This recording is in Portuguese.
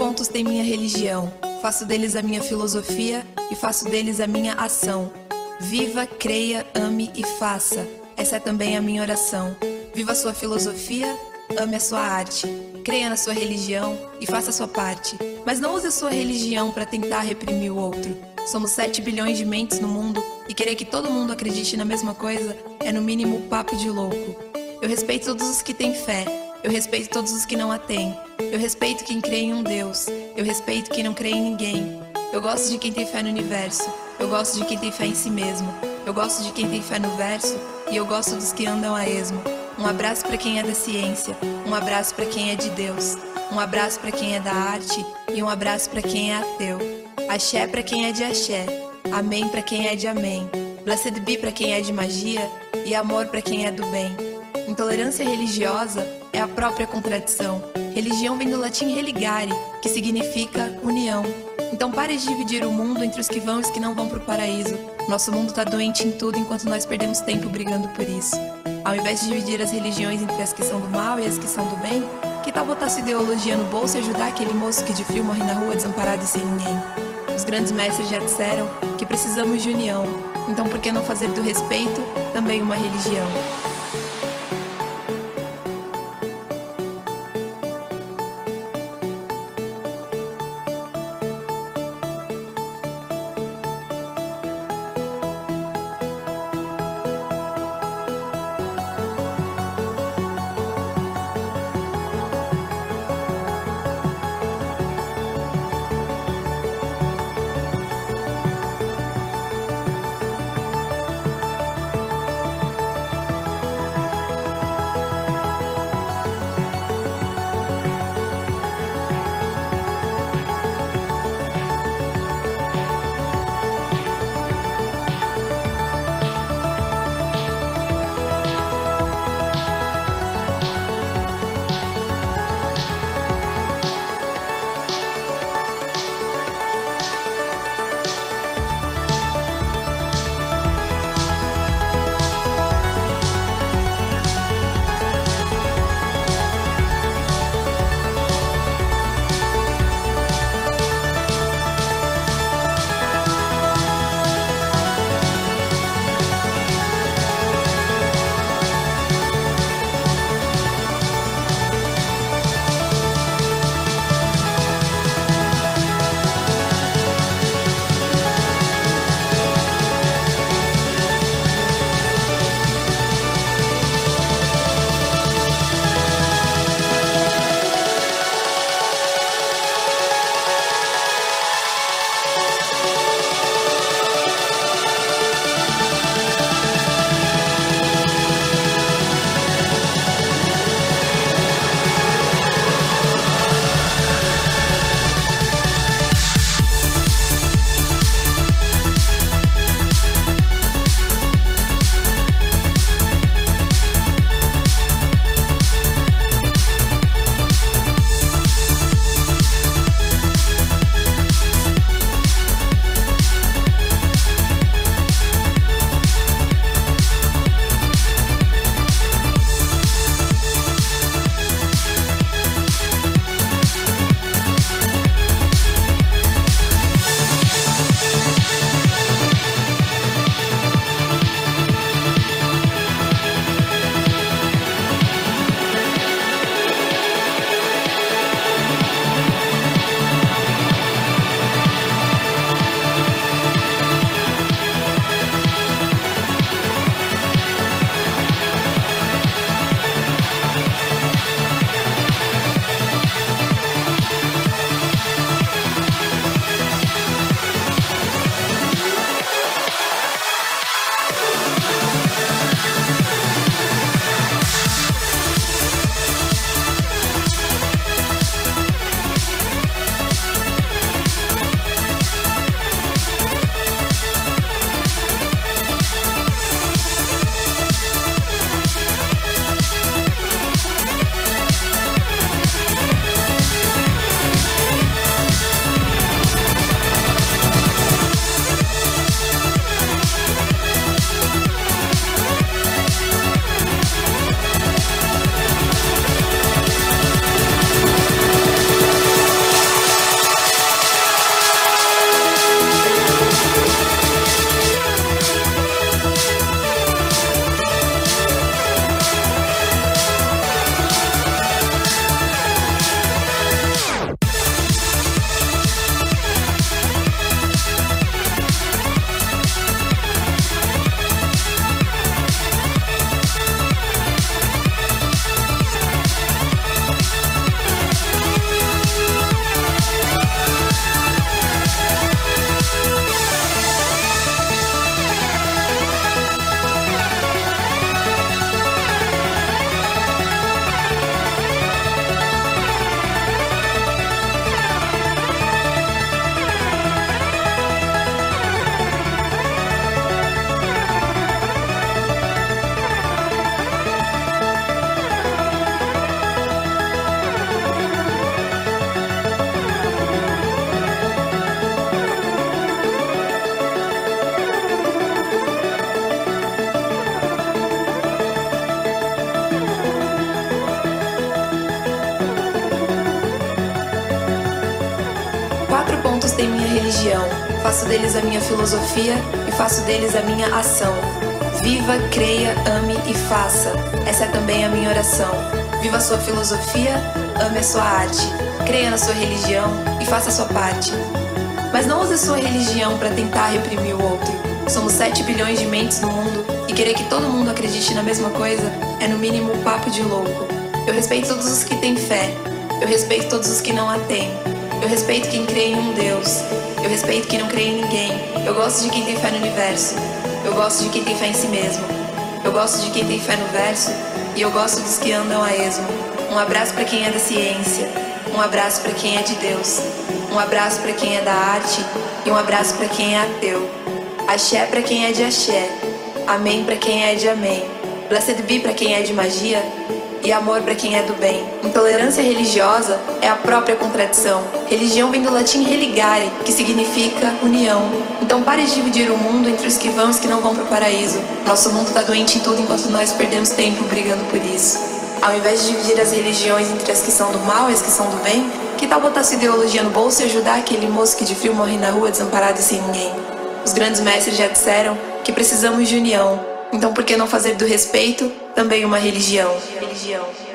pontos tem minha religião. Faço deles a minha filosofia e faço deles a minha ação. Viva, creia, ame e faça. Essa é também a minha oração. Viva a sua filosofia, ame a sua arte. Creia na sua religião e faça a sua parte. Mas não use a sua religião para tentar reprimir o outro. Somos 7 bilhões de mentes no mundo e querer que todo mundo acredite na mesma coisa é no mínimo papo de louco. Eu respeito todos os que têm fé. Eu respeito todos os que não a têm. Eu respeito quem crê em um Deus. Eu respeito quem não crê em ninguém. Eu gosto de quem tem fé no universo. Eu gosto de quem tem fé em si mesmo. Eu gosto de quem tem fé no verso. E eu gosto dos que andam a esmo. Um abraço pra quem é da ciência. Um abraço pra quem é de Deus. Um abraço pra quem é da arte. E um abraço pra quem é ateu. Axé pra quem é de axé. Amém pra quem é de amém. Blessed be pra quem é de magia. E amor pra quem é do bem. Intolerância religiosa é a própria contradição. Religião vem do latim religare, que significa união. Então pare de dividir o mundo entre os que vão e os que não vão pro paraíso. Nosso mundo tá doente em tudo enquanto nós perdemos tempo brigando por isso. Ao invés de dividir as religiões entre as que são do mal e as que são do bem, que tal botar sua ideologia no bolso e ajudar aquele moço que de frio morre na rua desamparado e sem ninguém? Os grandes mestres já disseram que precisamos de união. Então por que não fazer do respeito também uma religião? religião, faço deles a minha filosofia e faço deles a minha ação. Viva, creia, ame e faça. Essa é também a minha oração. Viva a sua filosofia, ame a sua arte. Creia na sua religião e faça a sua parte. Mas não use a sua religião para tentar reprimir o outro. Somos 7 bilhões de mentes no mundo e querer que todo mundo acredite na mesma coisa é no mínimo um papo de louco. Eu respeito todos os que têm fé. Eu respeito todos os que não a têm. Eu respeito quem crê em um Deus. Eu respeito quem não crê em ninguém. Eu gosto de quem tem fé no universo. Eu gosto de quem tem fé em si mesmo. Eu gosto de quem tem fé no verso. E eu gosto dos que andam a esmo. Um abraço pra quem é da ciência. Um abraço pra quem é de Deus. Um abraço pra quem é da arte. E um abraço pra quem é ateu. Axé pra quem é de axé. Amém pra quem é de amém. Blessed be pra quem é de magia. E amor para quem é do bem. Intolerância religiosa é a própria contradição. Religião vem do latim religare, que significa união. Então pare de dividir o mundo entre os que vão e os que não vão para o paraíso. Nosso mundo tá doente em tudo enquanto nós perdemos tempo brigando por isso. Ao invés de dividir as religiões entre as que são do mal e as que são do bem, que tal botar sua ideologia no bolso e ajudar aquele moço que de frio morre na rua desamparado e sem ninguém? Os grandes mestres já disseram que precisamos de união. Então por que não fazer do respeito também uma religião?